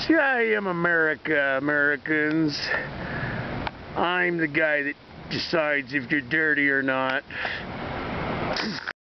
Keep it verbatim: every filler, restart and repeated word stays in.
Yeah, I am America, Americans. I'm the guy that decides if you're dirty or not.